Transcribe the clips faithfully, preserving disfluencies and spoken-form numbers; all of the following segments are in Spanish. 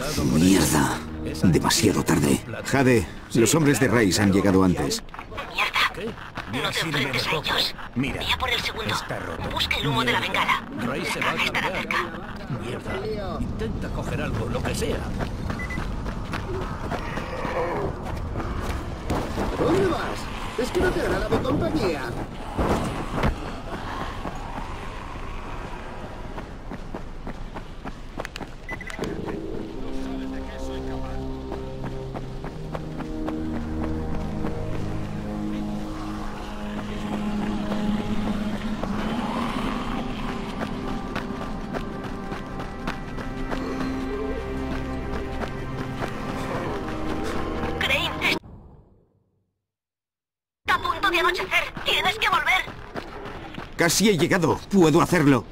Mierda. Demasiado tarde. Jade, los hombres de Rice han llegado antes. Mierda. No te enfrentes a ellos. Mira, Vaya por el segundo. está roto. Busca el humo de la bengala. Rice se La va a caja estará cambiar. cerca. Mierda. Intenta coger algo, lo que sea. ¿Dónde vas? Es que no te agrada mi compañía. Crane, está a punto de anochecer. Tienes que volver. Casi he llegado. Puedo hacerlo.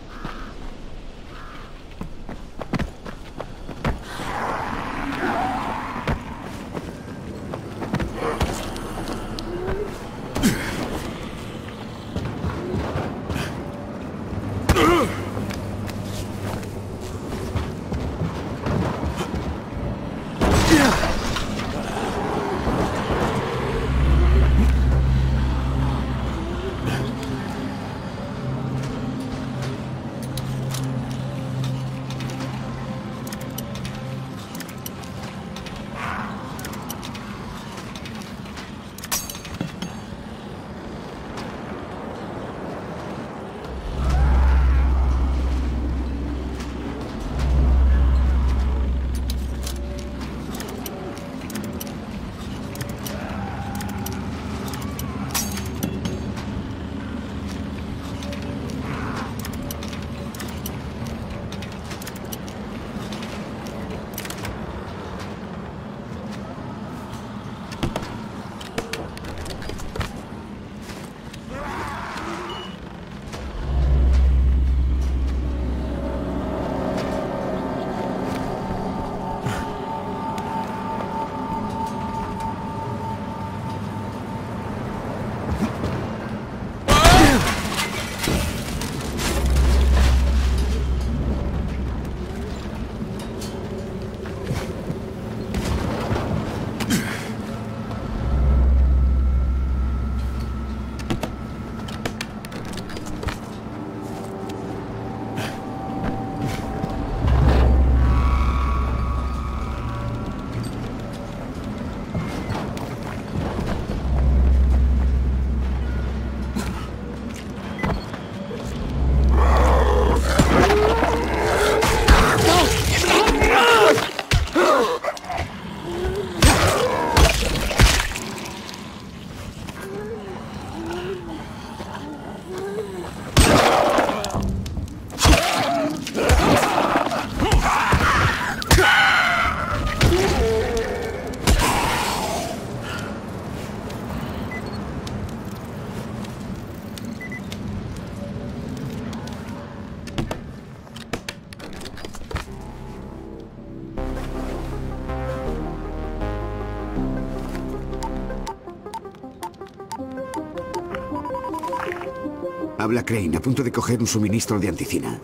Habla Crane, a punto de coger un suministro de anticina.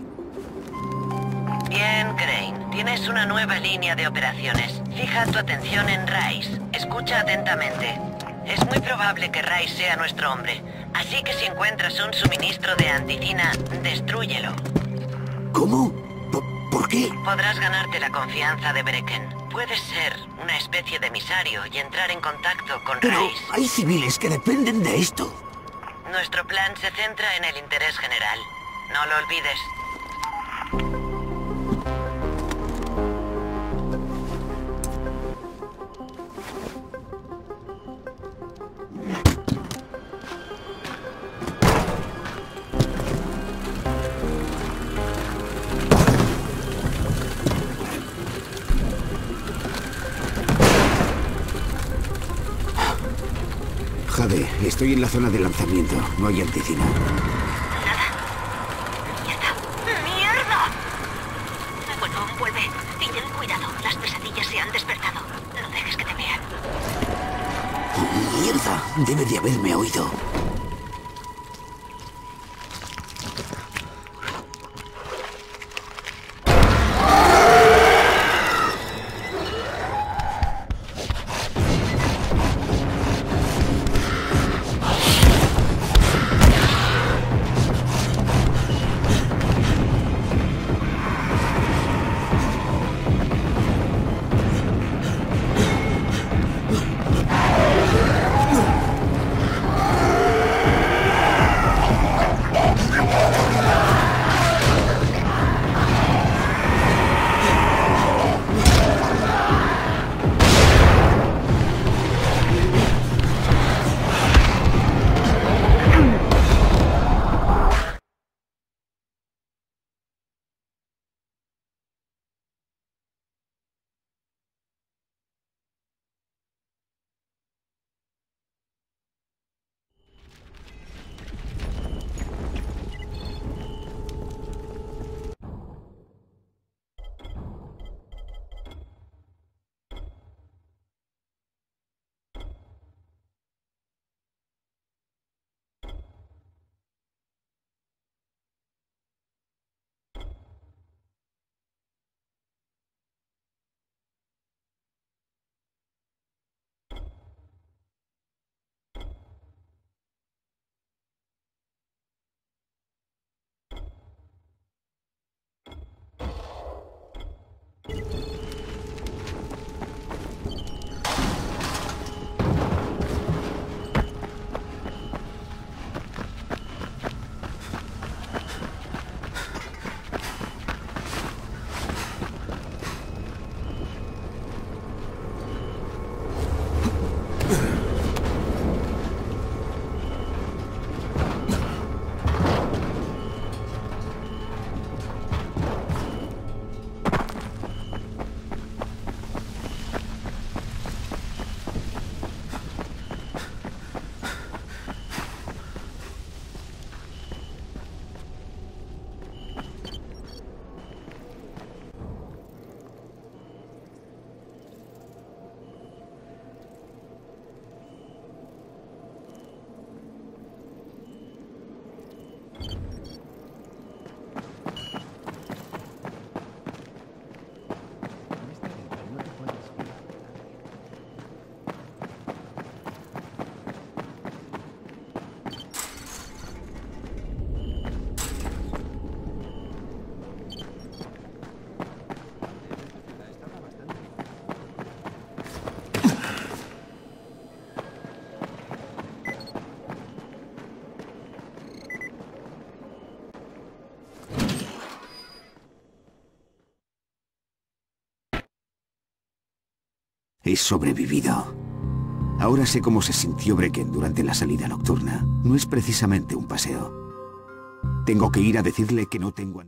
Bien, Crane. Tienes una nueva línea de operaciones. Fija tu atención en Rice. Escucha atentamente. Es muy probable que Rice sea nuestro hombre. Así que si encuentras un suministro de anticina, destrúyelo. ¿Cómo? ¿Por, ¿por qué? Podrás ganarte la confianza de Brecken. Puedes ser una especie de emisario y entrar en contacto con Pero Rice. hay civiles que dependen de esto. Nuestro plan se centra en el interés general. No lo olvides. Jade, estoy en la zona de lanzamiento. No hay anticina. Nada. Ya está. ¡Mierda! Bueno, vuelve. Y ten cuidado. Las pesadillas se han despertado. No dejes que te vean. Oh, ¡mierda! Debe de haberme oído. He sobrevivido. Ahora sé cómo se sintió Brecken durante la salida nocturna. No es precisamente un paseo. Tengo que ir a decirle que no tengo...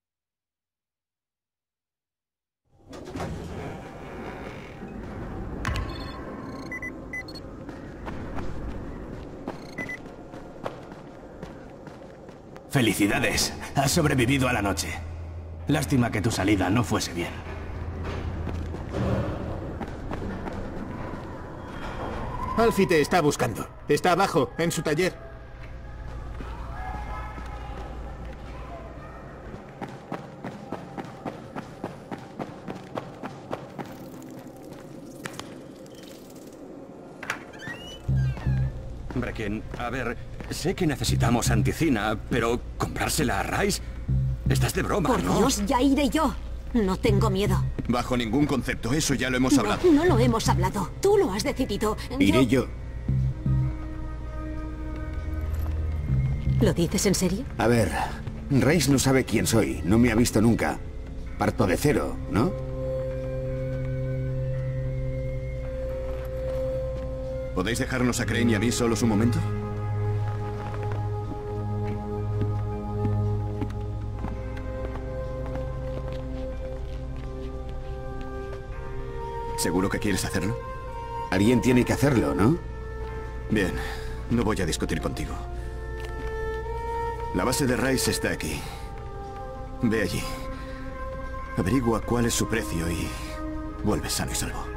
Felicidades. Has sobrevivido a la noche. Lástima que tu salida no fuese bien. Alfie te está buscando. Está abajo, en su taller. Brecken, a ver, sé que necesitamos anticina, pero ¿comprársela a Rais? Estás de broma, Por ¿no? Dios, ya iré yo. No tengo miedo. Bajo ningún concepto, eso ya lo hemos No, hablado. no lo hemos hablado. Tú lo has decidido. Iré yo. ¿Lo dices en serio? A ver, Rais no sabe quién soy. No me ha visto nunca. Parto de cero, ¿no? ¿Podéis dejarnos a Crane y a mí solos un momento? ¿Seguro que quieres hacerlo? Alguien tiene que hacerlo, ¿no? Bien, no voy a discutir contigo. La base de Rais está aquí. Ve allí. Averigua cuál es su precio y vuelve sano y salvo.